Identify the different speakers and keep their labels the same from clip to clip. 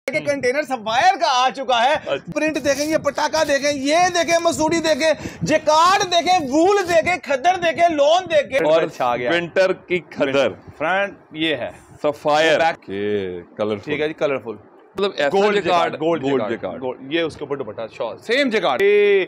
Speaker 1: के container sapphire का आ चुका है। प्रिंट देखें, ये पटाखा देखें, ये देखें मसूरी देखें, जेकार्ड देखें, वूल देखें, खद्दर देखें, लोन देखें
Speaker 2: और छा गया
Speaker 3: विंटर की खद्दर
Speaker 1: फ्रंट ये है
Speaker 3: सफायर के कलरफुल।
Speaker 1: ठीक है जी, कलरफुल
Speaker 3: मतलब
Speaker 1: गोल्ड
Speaker 3: कार्ड
Speaker 1: गोल्ड जेकार्ड, ये उसके ऊपर दुपट्टा शॉल सेम जेकार्ड।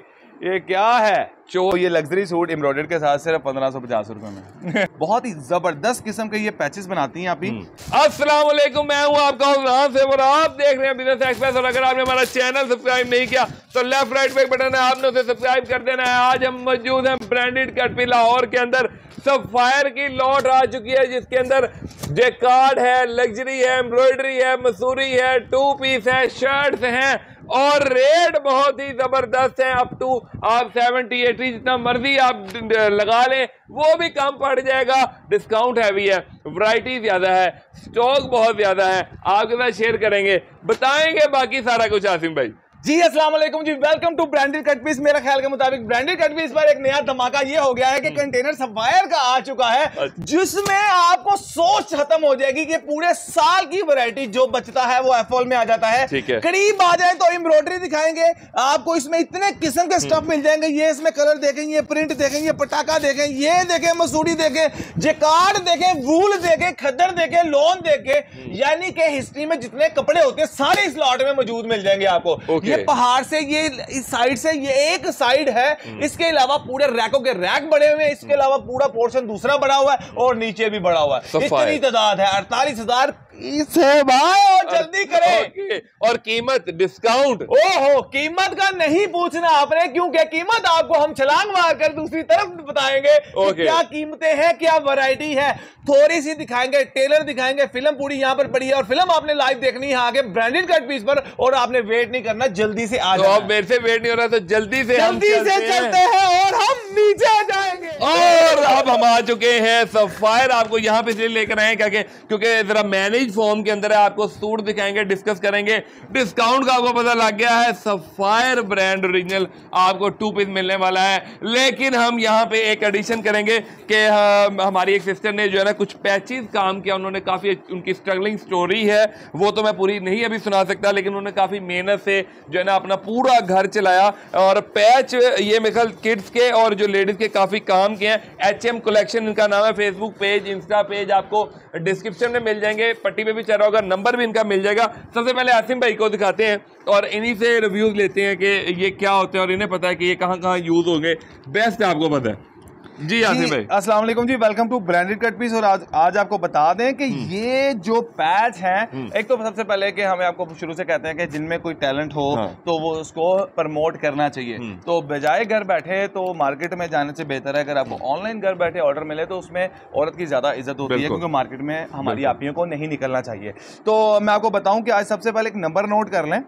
Speaker 1: ये क्या है
Speaker 2: तो ये लग्जरी सूट एम्ब्रॉयडर्ड के साथ सिर्फ 1550 रुपए में बहुत ही जबरदस्त किस्म के ये पैचेस बनाती हैं आप ही।
Speaker 3: अस्सलाम वालेकुम, मैं हूं आपका हुसैन से और आप देख रहे हैं बिजनेस एक्सप्रेस। और अगर आपने हमारा चैनल सब्सक्राइब नहीं किया तो लेफ्ट राइट पे एक बटन है, आपने उसे सब्सक्राइब कर देना है। आज हम मौजूद हैं ब्रांडेड कट पे लाहौर के अंदर। सफायर की लॉट आ चुकी है जिसके अंदर जेकार्ड है, लग्जरी है, एम्ब्रॉयडरी है, मसूरी है, 2 पीस है, शर्ट्स हैं और रेट बहुत ही जबरदस्त है। अप टू आप 70-80 जितना मर्जी आप लगा लें वो भी कम पड़ जाएगा। डिस्काउंट हैवी है, वैरायटी ज्यादा है, स्टॉक बहुत ज्यादा है, आपके साथ शेयर करेंगे, बताएंगे बाकी सारा कुछ। आसिम भाई
Speaker 1: जी अस्सलाम वालेकुम जी, welcome to branded cut piece. मेरा ख्याल के मुताबिक ब्रांडेड कट पीस पर एक नया धमाका ये हो गया है कि कंटेनर सफायर का आ चुका है जिसमें आपको सोच खत्म हो जाएगी कि पूरे साल की वैरायटी जो बचता है वो एफओल में आ जाता है। करीब आ जाए तो एम्ब्रॉयडरी दिखाएंगे आपको, इसमें इतने किस्म के स्टफ मिल जाएंगे। ये इसमें कलर देखें, ये प्रिंट देखें, ये पटाखा देखें, ये देखें मसूरी देखें, जेकार्ड देखें, वूल देखें, खद्दर देखें, लोन देखें, यानी कि हिस्ट्री में जितने कपड़े होते हैं सारे इस लॉट में मौजूद मिल जाएंगे आपको। ये पहाड़ से, ये इस साइड से, ये एक साइड है, इसके अलावा पूरे रैकों के रैक बड़े हुए हैं, इसके अलावा पूरा पोर्शन दूसरा बड़ा हुआ है और नीचे भी बड़ा हुआ है। इतनी तादाद है 48,000 है भाई, और जल्दी करें।
Speaker 3: और कीमत डिस्काउंट,
Speaker 1: ओहो कि का नहीं पूछना आपने, क्योंकि कीमत आपको हम छलांग मारकर दूसरी तरफ बताएंगे कि क्या कीमतें हैं, क्या वैरायटी है, थोड़ी सी दिखाएंगे, टेलर दिखाएंगे। फिल्म पूरी यहाँ पर पड़ी है और फिल्म आपने लाइव देखनी है आगे ब्रांडेड कट पीस पर, और आपने वेट नहीं करना, जल्दी से आ जाओ।
Speaker 3: अब मेरे से वेट नहीं हो रहा तो जल्दी से
Speaker 1: चलते हैं और हम नीचे आ जाएंगे।
Speaker 3: और अब हम आ चुके हैं सफायर। आपको यहाँ पे इसलिए लेकर आए क्योंकि जरा मैनेज फॉर्म के अंदर है, आपको सूट दिखाएंगे, डिस्कस करेंगे, डिस्काउंट का आपको पता लग गया है। सफायर ब्रांड ओरिजिनल आपको 2 पीस मिलने वाला है, लेकिन हम यहाँ पे एक एडिशन करेंगे कि हमारी एक सिस्टर ने जो है ना कुछ पैचेस काम किया, उन्होंने काफी, उनकी स्ट्रगलिंग स्टोरी है वो तो मैं पूरी नहीं अभी सुना सकता, लेकिन उन्होंने काफी मेहनत से जो है ना अपना पूरा घर चलाया और पैच ये मिसल किड्स के और जो लेडीज के काफी काम किए हैं। HM कलेक्शन इनका नाम है, फेसबुक पेज, इंस्टा पेज आपको डिस्क्रिप्शन में मिल जाएंगे, पट्टी पे भी चल रहा होगा, नंबर भी इनका मिल जाएगा। सबसे पहले आसिम भाई को दिखाते हैं और इन्हीं से रिव्यूज लेते हैं कि ये क्या होते हैं और इन्हें पता है कि ये कहाँ कहाँ यूज होंगे, बेस्ट आपको पता है। जी आसिम भाई
Speaker 2: अस्सलाम वालेकुम जी, welcome to branded cut piece. और आज आपको बता दें कि ये जो पैच है, एक तो सबसे पहले कि हमें आपको शुरू से कहते हैं कि जिनमें कोई टैलेंट हो तो वो उसको प्रमोट करना चाहिए। तो बजाय घर बैठे तो मार्केट में जाने से बेहतर है अगर आपको ऑनलाइन घर बैठे ऑर्डर मिले तो उसमें औरत की ज्यादा इज्जत होती है, क्योंकि मार्केट में हमारी आपियों को नहीं निकलना चाहिए। तो मैं आपको बताऊं कि आज सबसे पहले एक नंबर नोट कर लें,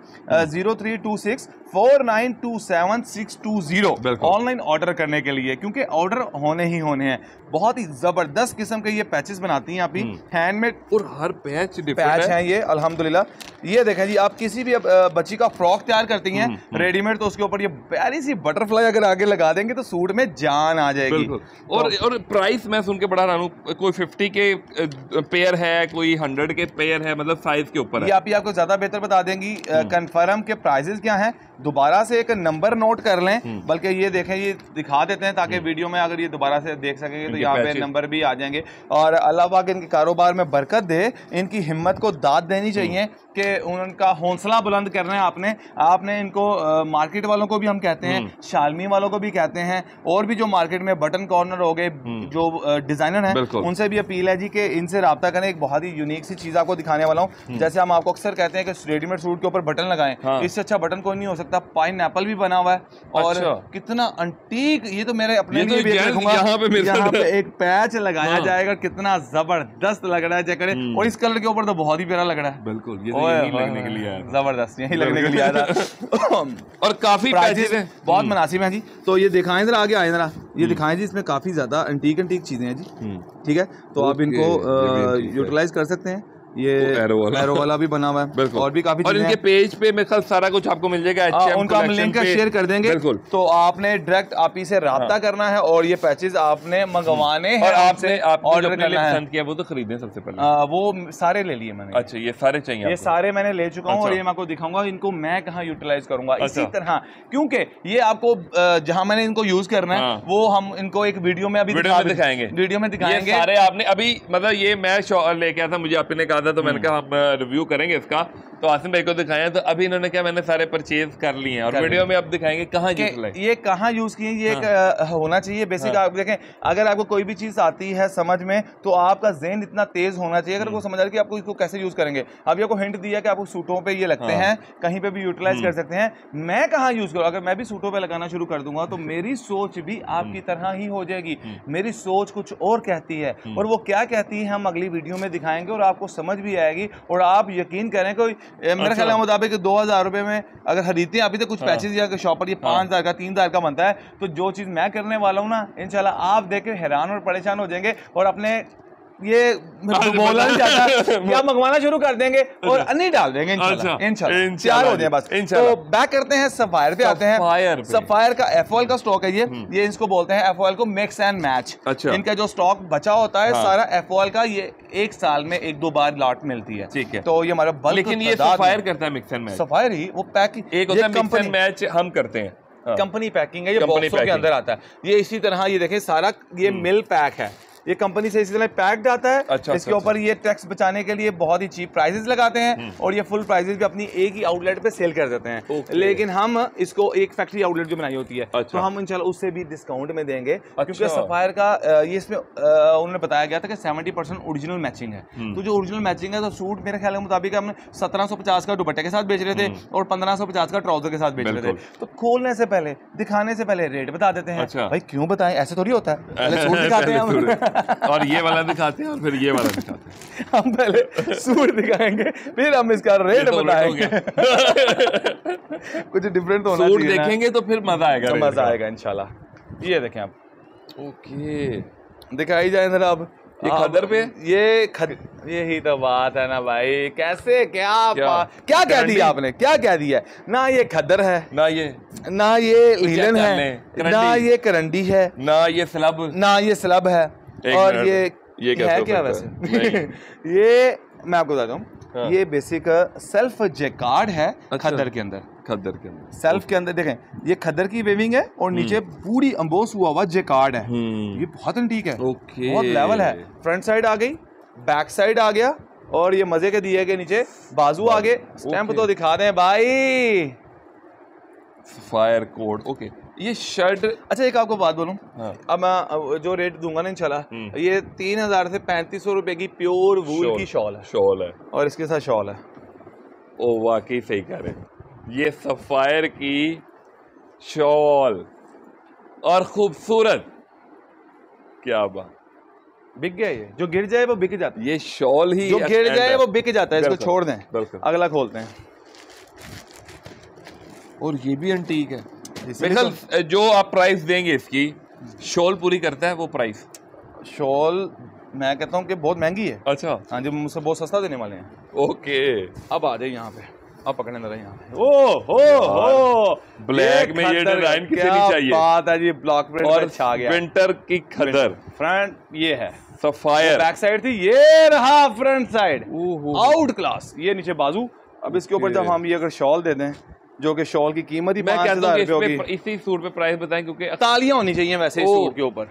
Speaker 2: 0326 4927 ऑनलाइन ऑर्डर करने के लिए, क्योंकि ऑर्डर होने ही होने हैं। बहुत ही जबरदस्त किस्म के ये पैचेस बनाती हैं आप ही, हैंडमेड, और
Speaker 3: हर पैच
Speaker 2: है ये अल्हम्दुलिल्लाह। ये देखें जी, आप किसी भी बच्ची का फ्रॉक तैयार करती हैं रेडीमेड, तो उसके ऊपर ये प्यारी सी बटरफ्लाई अगर आगे लगा देंगे तो सूट में जान आ जाएगी।
Speaker 3: और प्राइस मैं सुन के बड़ा हैरान हूं, कोई 50 के पेयर है, कोई 100 के पेयर है, मतलब साइज के ऊपर है।
Speaker 2: ये आप ही आपको ज्यादा बेहतर बता देंगी कंफर्म के प्राइसेस क्या हैं। दोबारा से एक नंबर नोट कर लें, बल्कि ये देखें, ये दिखा देते हैं ताकि वीडियो में अगर ये दोबारा से देख सकेंगे तो यहाँ पे नंबर भी आ जाएंगे। और अल्लाह पाक इनके कारोबार में बरकत दे, इनकी हिम्मत को दाद देनी चाहिए कि उनका हौसला बुलंद करना है आपने इनको मार्केट वालों को भी हम कहते हैं, शालमी वालों को भी कहते हैं, और भी जो मार्केट में बटन कॉर्नर हो गए जो डिजाइनर हैं उनसे भी अपील है जी कि इनसे रब्ता करें। एक बहुत ही यूनिक सी चीज आपको दिखाने वाला हूँ। जैसे हम आपको अक्सर कहते हैं कि रेडीमेड सूट के ऊपर बटन लगाएं, इससे अच्छा बटन कोई नहीं हो सकता। पाइनएप्पल भी बना हुआ है और कितना अंटीक, ये तो मेरे अपने लिए भी यहाँ पे एक पैच लगाया जाएगा, कितना जबरदस्त लग रहा है, चेक करें। और इस कलर के ऊपर तो बहुत ही प्यारा लग रहा है,
Speaker 3: बिल्कुल यही लगने के लिए
Speaker 2: जबरदस्त, यही लगने के लिए आया था।
Speaker 3: और काफी पैचेस हैं,
Speaker 2: बहुत मुनासिब हैं जी। तो ये दिखाएं जरा, आगे आए जरा, ये दिखाएं जी, इसमें काफी ज्यादा अंटीक चीजें हैं जी। ठीक है, तो आप इनको यूटिलाइज कर सकते हैं। ये एरो वाला भी बना हुआ है,
Speaker 3: बिल्कुल।
Speaker 2: और भी काफी
Speaker 3: और इनके पेज पे मेरे ख्याल सारा कुछ आपको मिल जाएगा,
Speaker 2: उनका हम लिंक शेयर कर देंगे।
Speaker 3: बिल्कुल।
Speaker 2: तो आपने डायरेक्ट आप ही से राब्ता करना है और ये पैचेस आपने मंगवाने हैं,
Speaker 3: और आपने
Speaker 2: ऑर्डर करना है।
Speaker 3: पसंद किया वो तो खरीदे सबसे पहले,
Speaker 2: वो सारे ले लिए मैंने।
Speaker 3: अच्छा, ये सारे चाहिए?
Speaker 2: ये सारे मैंने ले चुका हूँ, और ये मैं आपको दिखाऊंगा इनको मैं कहाँ यूटिलाइज करूंगा। इसी तरह, क्योंकि ये आपको जहां मैंने इनको यूज करना है वो हम इनको एक वीडियो में अभी
Speaker 3: दिखाएंगे।
Speaker 2: वीडियो में दिखाएंगे
Speaker 3: सारे आपने अभी, मतलब ये मैं लेके आया था, मुझे आपने कहा था, तो मैंने कहा हम रिव्यू करेंगे इसका, तो आसिम भाई को दिखाया, तो अभी इन्होंने क्या, मैंने सारे परचेज कर लिए हैं, और वीडियो में अब दिखाएंगे कहाँ
Speaker 2: ये कहाँ यूज किए। ये एक होना चाहिए बेसिक। आप देखें, अगर आपको कोई भी चीज आती है समझ में, तो आपका ज़हन इतना तेज होना चाहिए, अगर वो समझ आ रहा है कि आपको इसको कैसे यूज करेंगे। अभी आपको हिंट दिया कि आपको सूटों पे ये लगते हैं, कहीं पे भी यूटिलाइज कर सकते हैं। मैं कहाँ यूज करूँ? अगर मैं भी सूटों पे लगाना शुरू कर दूंगा तो मेरी सोच भी आपकी तरह ही हो जाएगी। मेरी सोच कुछ और कहती है, और वो क्या कहती है हम अगली वीडियो में दिखाएंगे, और आपको समझ भी आएगी। और आप यकीन करें, कोई मेरे ख्याल के मुताबिक 2000 रुपए में अगर खरीदते हैं अभी तो कुछ पैचेज या शॉप पर ये 5000 का 3000 का बनता है। तो जो चीज मैं करने वाला हूँ ना, इंशाल्लाह आप देख के हैरान और परेशान हो जाएंगे, और अपने ये बोलना नहीं चाहता कि आप मंगवाना शुरू कर देंगे और अन्नी डाल देंगे इंशाल्लाह। तैयार हो जाए बस। तो बैक करते हैं, सफायर पे आते हैं। सफायर का एफओएल का स्टॉक है ये इसको बोलते हैं एफओएल को मिक्स एंड मैच। इनका जो स्टॉक बचा होता है सारा एफओएल का, ये एक साल में 1-2 बार लॉट मिलती है।
Speaker 3: ठीक है,
Speaker 2: तो ये हमारा बल्क।
Speaker 3: लेकिन ये सफायर करता है मिक्स एंड मैच।
Speaker 2: सफायर ही वो पैकिंग,
Speaker 3: एक होता है मिक्स एंड मैच हम करते हैं,
Speaker 2: कंपनी पैकिंग है, ये बॉक्सों के अंदर आता है। ये इसी तरह ये देखें सारा ये मिल पैक है, ये कंपनी से इसी तरह पैक्ड आता है। इसके ऊपर ये टैक्स बचाने के लिए बहुत ही चीप प्राइसेस लगाते हैं, और ये फुल प्राइसेस भी अपनी एक ही आउटलेट पे सेल कर देते हैं। लेकिन हम इसको एक फैक्ट्री आउटलेट जो बनाई होती है, तो हम इंशाल्लाह उससे भी डिस्काउंट में देंगे, क्योंकि सफायर का ये इसमें उन्होंने बताया गया था कि 70% ओरिजिनल मैचिंग है। तो जो ओरिजिनल मैचिंग है, तो सूट मेरे ख्याल के मुताबिक हमने 1750 का दुपट्टे के साथ बेच रहे थे, और 1550 का ट्राउजर के साथ बेच रहे थे। तो खोलने से पहले, दिखाने से पहले रेट बता देते हैं। भाई क्यों बताएं, ऐसे थोड़ी होता है, पहले सूट दिखाते हैं हम
Speaker 3: और ये वाला दिखाते हैं, और फिर ये वाला दिखाते हैं।
Speaker 2: हम पहले सूट दिखाएंगे, फिर हम इसका रेट बताएंगे। कुछ डिफरेंट होना चाहिए।
Speaker 3: सूट देखेंगे तो फिर मजा आएगा,
Speaker 2: तो मजा आएगा इंशाल्लाह। ये देखें आप,
Speaker 3: ओके,
Speaker 2: दिखाई जाए जरा। अब
Speaker 3: ये खदर पे,
Speaker 2: यही तो बात है ना भाई। कैसे क्या कह दिया आपने, क्या कह दिया? ना ये खदर है, ना ये लीलन है, ना ये करंडी है,
Speaker 3: ना ये स्लब
Speaker 2: है, और ये है क्या वैसे? ये मैं आपको बताता हूँ, ये बेसिक सेल्फ जैकार्ड है। खदर के अंदर सेल्फ के अंदर देखें, ये खदर की वेविंग है, और नीचे पूरी एम्बोस हुआ जैकार्ड है। ये बहुत एंटीक है, बहुत लेवल है। फ्रंट साइड आ गई, बैक साइड आ गया, और ये मजे के दिए गए नीचे बाजू आ गए। स्टैंप तो दिखा दें भाई,
Speaker 3: फायर कोड। ओके, ये शर्ट,
Speaker 2: अच्छा एक आपको बात बोलूं, अब मैं जो रेट दूंगा ना इंशाल्लाह, ये 3000 से 3500 रुपए की प्योर वूल की शॉल है, और इसके साथ शॉल है।
Speaker 3: ओ वाकई सही कह रहे हैं, ये सफायर की शॉल और खूबसूरत, क्या बात।
Speaker 2: बिक गया, ये जो गिर जाए वो बिक जाता है।
Speaker 3: ये शॉल ही
Speaker 2: जो गिर जाए वो बिक जाता है, इसको छोड़ दें, अगला खोलते हैं।
Speaker 3: और ये भी एंटीक है। जो आप प्राइस देंगे इसकी, शॉल पूरी करता है वो प्राइस?
Speaker 2: शॉल मैं कहता हूँ कि बहुत महंगी है।
Speaker 3: अच्छा,
Speaker 2: हाँ जी, मुझसे बहुत सस्ता देने वाले हैं।
Speaker 3: ओके,
Speaker 2: अब आ जाए यहाँ पे, अब पकड़ने लगा यहाँ पे। ओ
Speaker 3: ब्लैक में ये डिजाइन किसे नहीं चाहिए?
Speaker 2: बात है जी, ब्लॉक प्रिंट और छा गया।
Speaker 3: विंटर की खदर।
Speaker 2: फ्रंट ये है
Speaker 3: सफायर,
Speaker 2: बैक साइड थी, ये रहा फ्रंट साइड, आउट क्लास। ये नीचे बाजू। अब इसके ऊपर जब हम ये अगर शॉल दे दें, जो कि शॉल की कीमत ही 5000 रुपए होगी,
Speaker 3: इसी सूट पे प्राइस बताएं, क्योंकि
Speaker 2: तालियां होनी चाहिए वैसे इस सूट के ऊपर।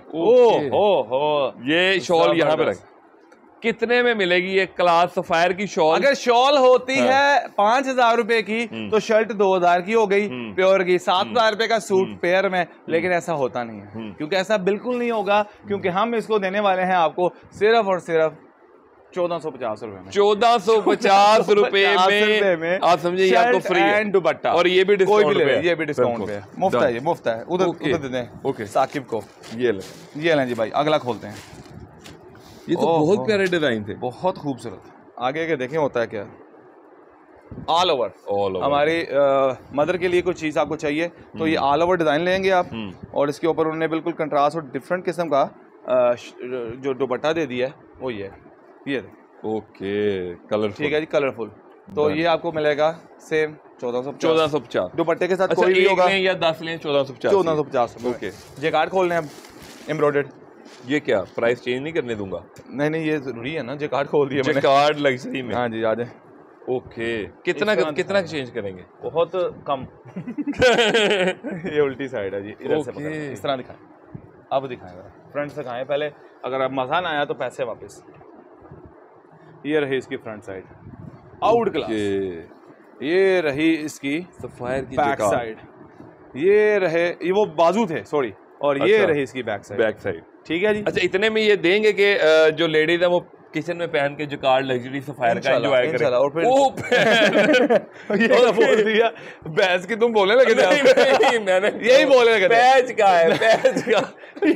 Speaker 3: ये शॉल यहाँ पे रख, कितने में मिलेगी ये क्लास सफायर की शॉल?
Speaker 2: अगर शॉल होती है 5000 रुपए की, तो शर्ट 2000 की हो गई प्योर की, 7000 रुपए का सूट पेयर में। लेकिन ऐसा होता नहीं है, क्योंकि ऐसा बिल्कुल नहीं होगा, क्योंकि हम इसको देने वाले हैं आपको सिर्फ और सिर्फ 1450 रुपए में।
Speaker 3: 1450 रुपए में आप समझिए, ये आपको फ्री है,
Speaker 2: दुपट्टा,
Speaker 3: और ये भी डिस्काउंट पे है।
Speaker 2: ये भी डिस्काउंट पे है, मुफ्त है, ये मुफ्त है। उधर दे दें। ओके, साकिब को ये लें जी भाई। अगला खोलते हैं।
Speaker 3: ये तो बहुत प्यारे डिजाइन थे,
Speaker 2: बहुत खूबसूरत। आगे के देखें होता है क्या, ऑल ओवर हमारी मदर के लिए कोई चीज़ आपको चाहिए तो ये ऑल ओवर डिज़ाइन लेंगे आप, और इसके ऊपर उन्होंने बिल्कुल कंट्रास्ट और डिफरेंट किस्म का जो दुपट्टा दे दिया है वो ये
Speaker 3: ओके कलरफुल,
Speaker 2: ठीक है जी, कलरफुल। तो ये आपको मिलेगा सेम
Speaker 3: 1450
Speaker 2: दुपट्टे के साथ।
Speaker 3: अच्छा,
Speaker 2: कोई भी होगा
Speaker 3: या 10 लें 1450
Speaker 2: 1450।
Speaker 3: ओके।
Speaker 2: जेकार्ड खोल लें अब, एम्ब्रॉयडर्ड।
Speaker 3: ये क्या प्राइस चेंज नहीं करने दूंगा?
Speaker 2: नहीं ये जरूरी है ना, जेकार्ड खोल दिया मैंने।
Speaker 3: जेकार्ड लग्जरी में,
Speaker 2: हाँ जी, आ जाए।
Speaker 3: ओके। कितना चेंज करेंगे?
Speaker 2: बहुत कम। ये उल्टी साइड है जी, इधर से पकड़, इस तरह दिखाएं। अब दिखाएं, फ्रंट से दिखाएं पहले। अगर अब मजा ना आया तो पैसे वापस। ये रही इसकी फ्रंट साइड, आउट क्लास। ये रही इसकी
Speaker 3: सफायर की
Speaker 2: बैक साइड, ये रहे, ये वो बाजू थे सॉरी, और ये
Speaker 3: अच्छा,
Speaker 2: रही इसकी बैक साइड। ठीक है जी।
Speaker 3: अच्छा, इतने में ये देंगे कि जो लेडीज है वो किचन में पहन के जेकार्ड लग्जरी सफायर का एंजॉय करें।
Speaker 2: और फिर ये तो बोल दिया भैंस की, तुम बोलने लगे थे।
Speaker 3: नहीं, मैंने
Speaker 2: यही बोलने लगे थे।
Speaker 3: पैच का है, पैच का।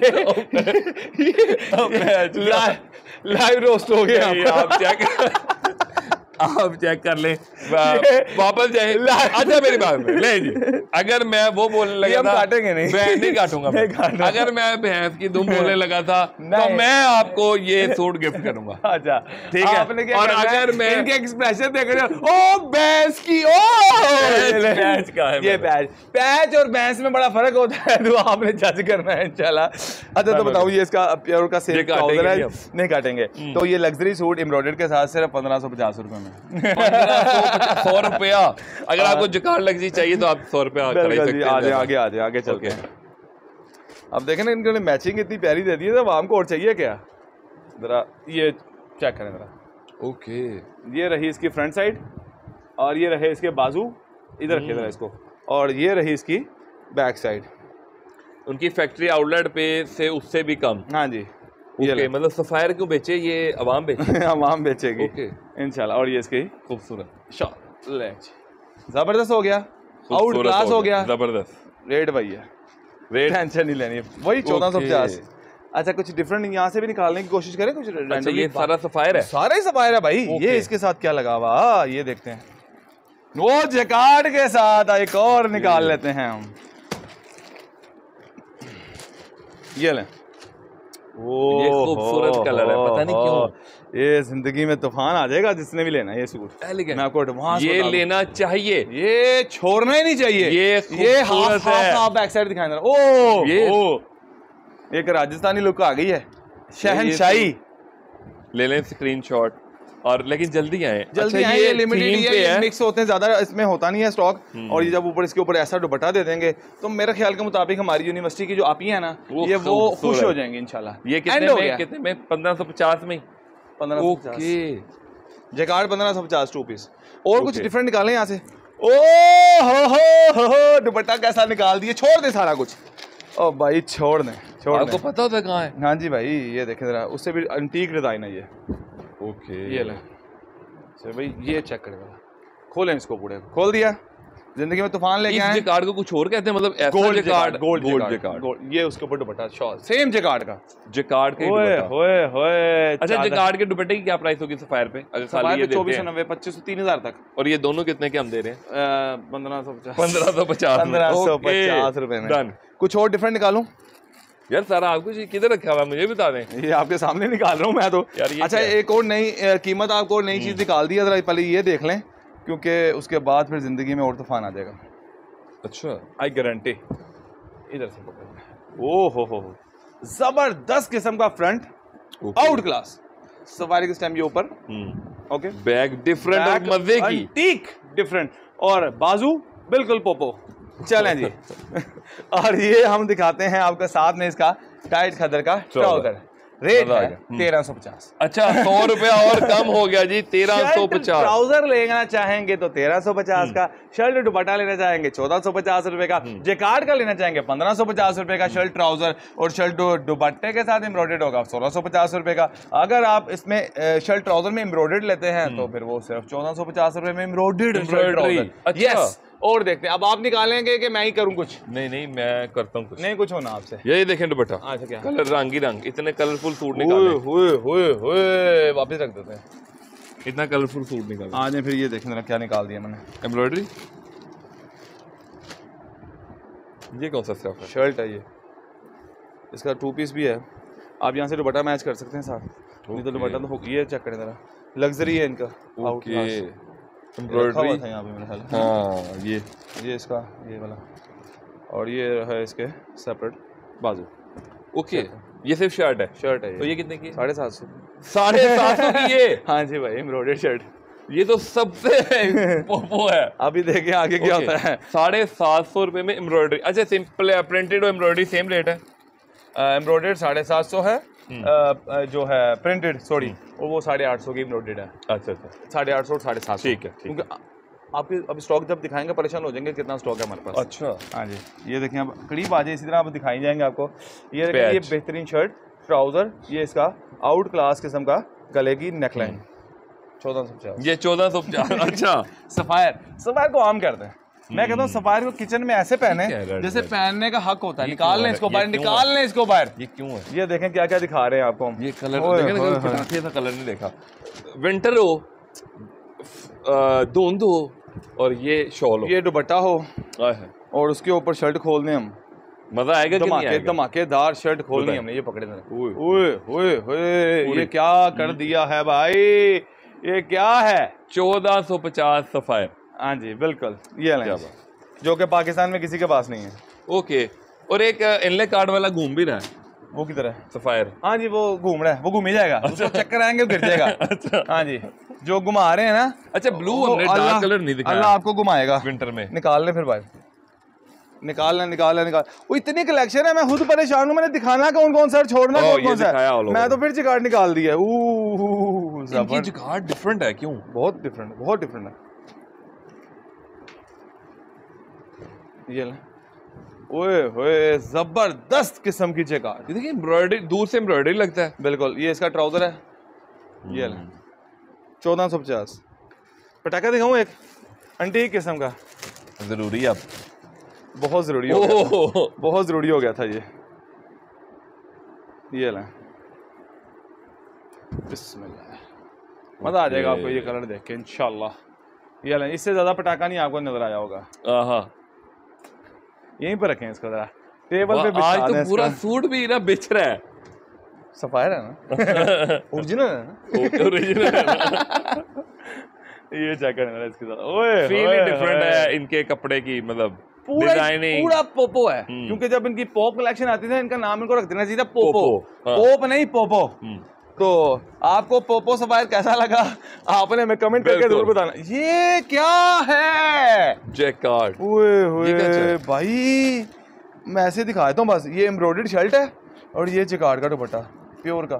Speaker 2: लाइव रोस्ट हो गया।
Speaker 3: आप चेक कर लें, वापस जाए। अच्छा मेरी बात में ले जी, अगर मैं वो बोलने लगा था,
Speaker 2: काटेंगे नहीं,
Speaker 3: मैं नहीं काटूंगा। अगर मैं भैंस की दुम बोलने लगा था तो मैं आपको ये सूट गिफ्ट करूंगा।
Speaker 2: अच्छा
Speaker 3: ठीक है।
Speaker 2: आपने क्या,
Speaker 3: और अगर मैं
Speaker 2: इनके एक्सप्रेशन देख रहे हो, ओ भैंस की, ओ
Speaker 3: पैच का है,
Speaker 2: ये पैच और भैंस में बड़ा फर्क होता है, तो आपने जज करना है इंशाल्लाह। अच्छा तो बताओ, ये इसका प्योर का सेम ट्राउजर है, नहीं काटेंगे। तो ये लग्जरी सूट एम्ब्रॉयडर्ड के साथ सिर्फ 1550 रुपए में।
Speaker 3: 100 रुपया। अगर आपको जेकार्ड लग्जरी चाहिए तो आप 100 रुपया
Speaker 2: आगे चल के। अब देखें ना, इनके मैचिंग इतनी प्यारी दे दी है, तो आम को और चाहिए क्या? जरा ये चेक करें जरा।
Speaker 3: ओके,
Speaker 2: ये रही इसकी फ्रंट साइड, और ये रहे इसके बाजू, इधर रखिए जरा इसको, और ये रही इसकी बैक साइड।
Speaker 3: उनकी फैक्ट्री आउटलेट पे से उससे भी कम।
Speaker 2: हाँ जी,
Speaker 3: ये मतलब सफायर क्यों बेचे, ये अवाम बेचे।
Speaker 2: अवाम बेचेगी
Speaker 3: ओके
Speaker 2: इंशाल्लाह। और ये इसकी
Speaker 3: खूबसूरत
Speaker 2: शॉल, जबरदस्त हो गया, आउट क्लास हो गया,
Speaker 3: जबरदस्त।
Speaker 2: रेट वही है,
Speaker 3: रेट
Speaker 2: टेंशन नहीं लेनी, वही 1450। अच्छा, कुछ डिफरेंट यहाँ से भी निकालने की कोशिश करें कुछ।
Speaker 3: अच्छा, ये सारा सफायर है,
Speaker 2: सारा ही सफायर है भाई। ये इसके साथ क्या लगा हुआ, ये देखते हैं। वो जेकार्ड के साथ एक और निकाल लेते हैं हम। ये लें,
Speaker 3: ये खूबसूरत कलर है, पता नहीं क्यों
Speaker 2: ये जिंदगी में तूफान आ जाएगा जिसने भी लेना है ये सूट। मैं आपको एडवांस
Speaker 3: ये लेना चाहिए,
Speaker 2: ये छोड़ना ही नहीं चाहिए। ये हाफ बैक साइड दिखाएं जरा। ओ एक राजस्थानी लुक आ गई है, शहनशाही।
Speaker 3: ले लें स्क्रीनशॉट, और लेकिन जल्दी आए,
Speaker 2: जल्दी आए। ये लिमिटेड है, मिक्स होते हैं, ज्यादा इसमें होता नहीं है स्टॉक। और ये जब ऊपर इसके ऊपर ऐसा दुपट्टा दे देंगे तो मेरे ख्याल के मुताबिक हमारी यूनिवर्सिटी की जो आपी है ना, ये वो खुश हो जाएंगे इंशाल्लाह।
Speaker 3: ये कितने में 1550 में
Speaker 2: 1550 जेकार्ड 1550 2 पीस। और कुछ डिफरेंट निकालें यहाँ से। ओ हो दुपट्टा कैसा निकाल दिए, छोड़ दे सारा कुछ। ओ भाई छोड़ दें,
Speaker 3: आपको पता होता है कहाँ है?
Speaker 2: हाँ जी भाई, ये देखें जरा, उससे भी एंटीक डिजाइन है ये।
Speaker 3: ओके,
Speaker 2: ये लें सर भाई, ये चेक करेगा, खोलें इसको, पूरे खोल दिया। जिंदगी में तूफान लेके आए।
Speaker 3: जेकार्ड को कुछ और कहते हैं, मतलब ऐसा
Speaker 2: गोल्ड
Speaker 3: जेकार्ड,
Speaker 2: गोल्ड जेकार्ड। ये उसके ऊपर दुपट्टा शॉल सेम जेकार्ड का,
Speaker 3: जेकार्ड के
Speaker 2: होए।
Speaker 3: अच्छा, जेकार्ड के दुपट्टे की क्या प्राइस होगी सफायर पे? अगर खाली ये
Speaker 2: 2490, 2500, 3000 तक।
Speaker 3: और ये दोनों कितने के हम दे रहे हैं?
Speaker 2: 1550 रुपए में। डन। कुछ और डिफरेंट निकालूं
Speaker 3: यार? सारा आपको किधर रखा हुआ मुझे बता दें।
Speaker 2: ये आपके सामने निकाल रहा हूँ मैं तो यार। अच्छा, एक और नई कीमत, आपको और नई चीज निकाल दी है, जरा पहले ये देख लें, क्योंकि उसके बाद फिर जिंदगी में और तूफान आ जाएगा।
Speaker 3: अच्छा,
Speaker 2: आई गारंटी। इधर से पकड़, ओ हो जबरदस्त किस्म का फ्रंट, आउट क्लास सफारी के स्टैम्प के ऊपर। ओके,
Speaker 3: बैग डिफरेंट और मजे की,
Speaker 2: ठीक डिफरेंट, और बाजू बिल्कुल पोपो। चलें जी। और ये हम दिखाते हैं आपके साथ में इसका टाइट खदर का ट्राउजर। रेट है 1350।
Speaker 3: अच्छा, 100 रुपया और कम हो गया जी, 1350।
Speaker 2: ट्राउजर लेना चाहेंगे तो 1350 का, शर्ट दुपट्टा लेना चाहेंगे 1450 रुपए का, जेकार्ड का लेना चाहेंगे 1550 रुपए का शर्ट ट्राउजर, और शर्ट दुपट्टे के साथ एम्ब्रॉयडर्ड होगा 1650 रुपए का। अगर आप इसमें शर्ट ट्राउजर में एम्ब्रॉयडर्ड लेते हैं तो फिर वो सिर्फ 1450 रुपए में एम्ब्रॉयडर्ड। यस। और देखते हैं, अब आप निकालेंगे कि मैं ही करूं कुछ?
Speaker 3: नहीं, मैं करता हूं कुछ।
Speaker 2: नहीं, कुछ होना आपसे।
Speaker 3: ये देखें दुपट्टा।
Speaker 2: अच्छा, क्या
Speaker 3: कलर, रंग ही रंग, इतने कलरफुल सूट निकाले।
Speaker 2: हुए वापस रख देते हैं।
Speaker 3: इतना कलरफुल सूट निकाला।
Speaker 2: आज फिर ये देखें क्या निकाल दिया मैंने।
Speaker 3: एम्ब्रॉयडरी, ये कौन सा स्टफ है?
Speaker 2: शर्ट है ये, इसका 2 पीस भी है। आप यहाँ से दुपट्टा मैच कर सकते हैं साथ। नहीं तो दुपट्टा तो ये चेक करें जरा, लग्जरी है इनका।
Speaker 3: ओके,
Speaker 2: एम्ब्रॉयडरी है यहाँ पे मेरा ख्याल।
Speaker 3: हाँ
Speaker 2: ये इसका ये वाला, और ये है इसके सेपरेट बाजू।
Speaker 3: ओके, ये सिर्फ शर्ट है।
Speaker 2: शर्ट है
Speaker 3: तो ये कितने की?
Speaker 2: 750।
Speaker 3: 750 की ये?
Speaker 2: हाँ जी भाई, एम्ब्रॉयडर्ड शर्ट।
Speaker 3: ये तो सबसे पोपो है।
Speaker 2: अभी देखिए आगे क्या होता है।
Speaker 3: 750 रुपए में एम्ब्रॉयडरी। अच्छा, सिंपल प्रिंटेड और एम्ब्रॉयडरी सेम रेट है?
Speaker 2: एम्ब्रॉयडर्ड 750 है, जो है प्रिंटेड सॉरी वो 850 की एम्ब्रॉयडर्ड है।
Speaker 3: अच्छा अच्छा,
Speaker 2: 850 और 750।
Speaker 3: ठीक है।
Speaker 2: क्योंकि आपके अभी स्टॉक जब दिखाएंगे परेशान हो जाएंगे कितना स्टॉक है हमारे पास।
Speaker 3: अच्छा,
Speaker 2: हाँ जी, ये देखिए अब करीब आ जाए, इसी तरह आप दिखाई जाएंगे आपको। ये देखिए, ये बेहतरीन शर्ट, ट्राउजर, ये इसका आउट क्लास किस्म का गले की नेकलाइन, 1450।
Speaker 3: ये 1450। अच्छा,
Speaker 2: सफायर को आम करते हैं। मैं कहता हूँ सफायर को किचन में ऐसे पहने जैसे पहनने का हक होता है। निकाल लें इसको बाहर, निकाल लें इसको बाहर।
Speaker 3: ये क्यों है?
Speaker 2: ये देखें क्या क्या दिखा रहे हैं आपको हम।
Speaker 3: ये कलर देखें ना, कलर नहीं देखा। विंटर हो, धुंध हो, और ये शॉल हो,
Speaker 2: ये दुपट्टा हो, और उसके ऊपर शर्ट खोल दें हम,
Speaker 3: मजा आएगा कि नहीं आएगा?
Speaker 2: धमाकेदार शर्ट खोलनी हमने। ये पकड़े ये क्या कर दिया है भाई, ये क्या है?
Speaker 3: 1450 सफायर।
Speaker 2: हाँ जी बिल्कुल, ये जो कि पाकिस्तान में किसी के पास नहीं है।
Speaker 3: ओके, और एक इनले कार्ड वाला घूम भी रहा है,
Speaker 2: वो किधर है?
Speaker 3: सफायर।
Speaker 2: हाँ जी, वो घूम रहा है, वो घूम ही जाएगा। उसको चक्कर आएंगे गिर जाएगा।
Speaker 3: अच्छा,
Speaker 2: हाँ जी, जो घुमा रहे हैं ना।
Speaker 3: अच्छा, ब्लू हमने डार्क कलर नहीं दिखाया।
Speaker 2: अल्लाह आपको घुमाएगा
Speaker 3: विंटर में।
Speaker 2: निकाल ले फिर भाई, निकाल वो इतनी कलेक्शन है, मैं खुद परेशान हूँ। मैंने दिखाना कौन कौन सा, छोड़ना कौन सा है। मैं तो फिर जिगाड़ निकाल दिया।
Speaker 3: इनकी जिगाड़ डिफरेंट है, क्यों?
Speaker 2: बहुत डिफरेंट है। ये ओए होए, जबरदस्त किस्म की जिगाड़।
Speaker 3: देखिए, एम्ब्रॉयडरी, दूर से एम्ब्रॉयडरी लगता है।
Speaker 2: बिल्कुल, ये इसका ट्राउजर है। ये 1450। पटाखा दिखाऊं एक एंटीक किस्म का?
Speaker 3: जरूरी अब
Speaker 2: बहुत जरूरी हो गया था। बहुत जरूरी हो गया था ये लें। बिस्मिल्लाह, मजा आ जाएगा आपको ये कलर देख के इंशाल्लाह। ये लें, इससे ज्यादा पटाखा नहीं आपको नजर आया होगा। यहीं पर रखें इसको जरा टेबल पे।
Speaker 3: आज तो पूरा सूट भी ना बिछ रहा है।
Speaker 2: सफायर है ना? ओरिजिनल है ना?
Speaker 3: ओरिजिनल है ना?
Speaker 2: ये चेक करना इसके साथ। ओए
Speaker 3: फीलिंग डिफरेंट है इनके कपड़े की, मतलब डिजाइनिंग
Speaker 2: पूरा पोपो है। क्योंकि जब इनकी पॉप कलेक्शन आती थी, इनका नाम इनको रख देना चाहिए था पोपो। पोप नहीं, पोपो। तो आपको पोपो सफायर कैसा लगा, आपने हमें कमेंट करके जरूर बताना। ये क्या है?
Speaker 3: जैकार्ड।
Speaker 2: ओए भाई, मैं ऐसे दिखा देता हूँ बस। ये एम्ब्रॉयडर्ड शर्ट है, और ये जैकार्ड का दुपट्टा प्योर का।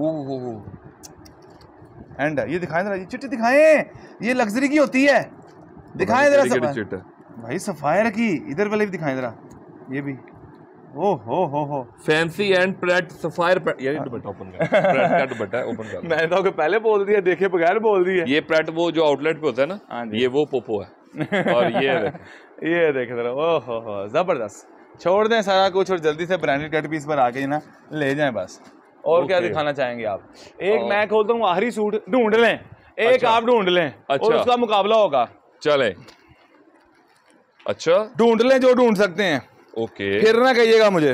Speaker 2: एंड ये दिखाएं जरा, ये चिट्ठी दिखाएं, ये लग्जरी की होती है। दिखाएं जरा सफायर भाई, सफायर की इधर वाले भी दिखाएं जरा। ये भी हो
Speaker 3: फैंसी एंड प्रेट सफायर। ये दुपट्टा ओपन कर, प्रेट का दुपट्टा ओपन कर।
Speaker 2: मैंने तो आपको पहले बोल दिया, देखे बगैर बोल दिया।
Speaker 3: ये प्रेट वो जो आउटलेट पे होता है ना, ये वो पोपो है। और
Speaker 2: ये देखे जरा, ओहो जबरदस्त। छोड़ दें सारा कुछ और जल्दी से ब्रांडेड कट पीस पर आके ना ले जाएं बस। और क्या दिखाना चाहेंगे आप? एक मैं खोलता हूँ, आखिरी सूट ढूंढ लें, एक आप ढूंढ लें, और उसका मुकाबला होगा।
Speaker 3: चले, अच्छा
Speaker 2: ढूंढ लें जो ढूंढ सकते हैं।
Speaker 3: ओके,
Speaker 2: फिर ना कहिएगा मुझे।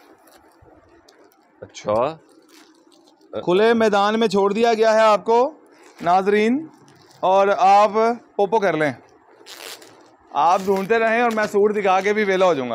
Speaker 3: अच्छा,
Speaker 2: खुले मैदान में छोड़ दिया गया है आपको नाजरीन, और आप पोपो कर लें। आप ढूंढते रहें और मैं सूट दिखा के भी वेला हो जाऊंगा।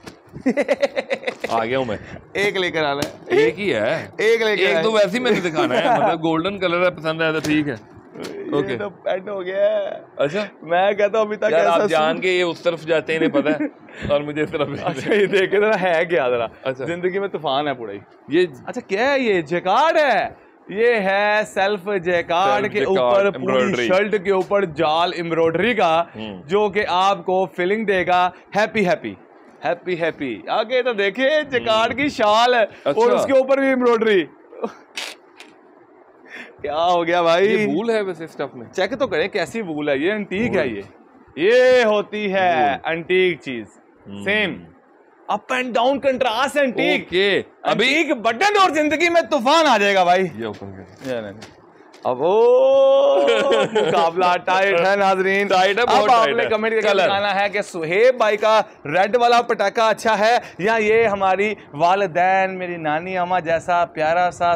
Speaker 3: आ गया हूं मैं।
Speaker 2: एक लेकर आना है।
Speaker 3: एक ही है,
Speaker 2: एक लेकर।
Speaker 3: एक तो वैसे ही मैंने दिखाना है, मतलब गोल्डन कलर है, पसंद आया तो ठीक है।
Speaker 2: ओके, तो पेंट हो गया।
Speaker 3: अच्छा,
Speaker 2: मैं कहता हूँ अभी तक
Speaker 3: यार आप जान के ये उस तरफ जाते हैं, नहीं पता है, और मुझे इस तरफ।
Speaker 2: अच्छा, ये देखे जरा है क्या जरा।
Speaker 3: अच्छा,
Speaker 2: जिंदगी में तूफान है पूरा ही।
Speaker 3: ये
Speaker 2: अच्छा क्या है? ये जैकार्ड है। ये है सेल्फ जैकार्ड के ऊपर, पूरी शर्ट के ऊपर जाल एम्ब्रॉयडरी का, जो कि आपको फीलिंग देगा हैप्पी हैप्पी हैप्पी हैप्पी। आगे तो देखे जैकार्ड की शाल है। अच्छा, और उसके ऊपर भी एम्ब्रॉयडरी। क्या हो गया भाई?
Speaker 3: ये वूल है वैसे स्टफ में।
Speaker 2: चेक तो करें कैसी वूल है। ये एंटीक है। ये होती है एंटीक चीज। Same up and down contrast antique.
Speaker 3: अभी
Speaker 2: एक बटन और जिंदगी में तूफान आ जाएगा भाई।
Speaker 3: ये ओपन कर।
Speaker 2: अब मुकाबला टाइट है नाजरीन, टाइट है। अब आपने कमेंट करके बताना है कि सुहेब भाई का रेड वाला पटाखा अच्छा है, या ये हमारी वालिदैन, मेरी नानी अम्मा जैसा प्यारा सा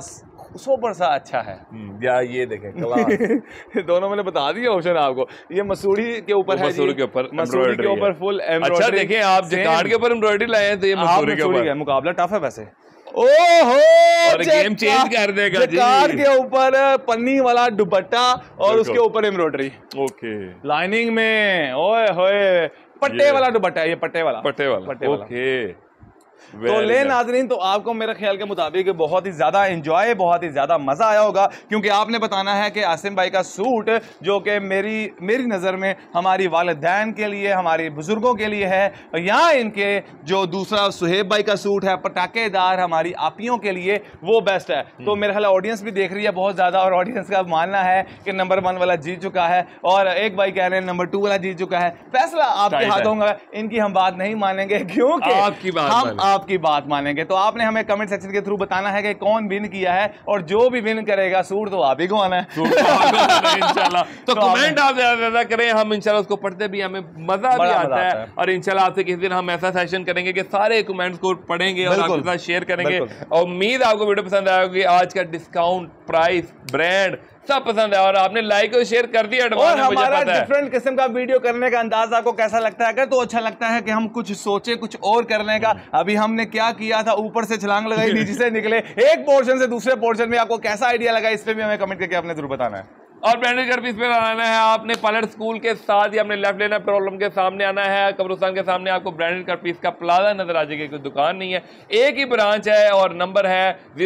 Speaker 2: सोबर सा अच्छा है।
Speaker 3: या ये देखें क्लास।
Speaker 2: दोनों मैंने बता दिया ऑप्शन आपको। ये मसूरी के ऊपर है,
Speaker 3: मसूरी के ऊपर
Speaker 2: मसूरी के ऊपर फुल एम्ब्रॉयडरी।
Speaker 3: अच्छा देखें, आप जकार्ड के ऊपर एम्ब्रॉयडरी लाए हैं तो ये मसूरी के ऊपर।
Speaker 2: मुकाबला टफ है वैसे। ओहो,
Speaker 3: और गेम चेंज कर देगा जी।
Speaker 2: जकार्ड के ऊपर पन्नी वाला दुपट्टा और उसके ऊपर एम्ब्रॉयडरी।
Speaker 3: ओके,
Speaker 2: लाइनिंग में, ओए होए, पट्टे वाला दुपट्टा है ये, पट्टे वाला।
Speaker 3: ओके,
Speaker 2: तो ले नाजरीन, तो आपको मेरे ख्याल के मुताबिक बहुत ही ज़्यादा एंजॉय, बहुत ही ज़्यादा मज़ा आया होगा, क्योंकि आपने बताना है कि आसिम भाई का सूट जो कि मेरी नज़र में हमारी वालिदैन के लिए, हमारे बुज़ुर्गों के लिए है, या इनके जो दूसरा सुहेब भाई का सूट है पटाखेदार हमारी आपियों के लिए, वो बेस्ट है। तो मेरे ख्याल ऑडियंस भी देख रही है बहुत ज़्यादा, और ऑडियंस का मानना है कि नंबर 1 वाला जीत चुका है, और एक भाई कह रहे हैं नंबर 2 वाला जीत चुका है। फैसला आपके हाथों में, इनकी हम बात नहीं मानेंगे, क्योंकि आपकी बात मानेंगे। तो आपने हमें कमेंट सेक्शन के थ्रू बताना है कि कौन विन किया है, और जो भी विन करेगा सूट तो आप ही को आना है
Speaker 3: इंशाल्लाह। तो कमेंट आप ज्यादा करें, हम इंशाल्लाह उसको पढ़ते भी, हमें मजा भी आता है, और इंशाल्लाह आपसे किसी दिन हम ऐसा सेशन करेंगे कि सारे कमेंट्स को पढ़ेंगे और आपके साथ शेयर करेंगे। और उम्मीद आपको वीडियो पसंद आएगी। आज का डिस्काउंट, प्राइस, ब्रांड सब पसंद है, और आपने लाइक और शेयर कर दिया।
Speaker 2: और हमारा डिफरेंट किस्म का वीडियो करने का अंदाज आपको कैसा लगता है? अगर तो अच्छा लगता है कि हम कुछ सोचे कुछ और करने का, अभी हमने क्या किया था, ऊपर से छलांग लगाई नीचे से निकले, एक पोर्शन से दूसरे पोर्शन में, आपको कैसा आइडिया लगा इस पे भी हमें कमेंट करके आपने जरूर बताना है।
Speaker 3: और ब्रांडेड कट पीस पे आना है आपने पायलट स्कूल के साथ ही आपने लेफ्ट लेना, प्रॉब्लम के सामने आना है, कब्रिस्तान के सामने आपको ब्रांडेड कट पीस का प्लाजा नजर आ जाएगा। कोई दुकान नहीं है, एक ही ब्रांच है, और नंबर है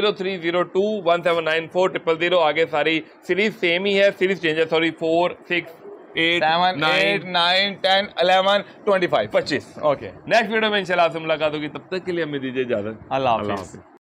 Speaker 3: 0302179400। आगे सारी सीरीज सेम ही है, सीरीज चेंज है, सॉरी 4, 6, 8, 7, 8, 9, 10, 11, 25, 25।
Speaker 2: ओके,
Speaker 3: नेक्स्ट वीडियो में इंशाल्लाह से मुलाकात होगी, तब तक के लिए हमें दीजिए इजाजत।
Speaker 2: अल्लाह हाफिज़।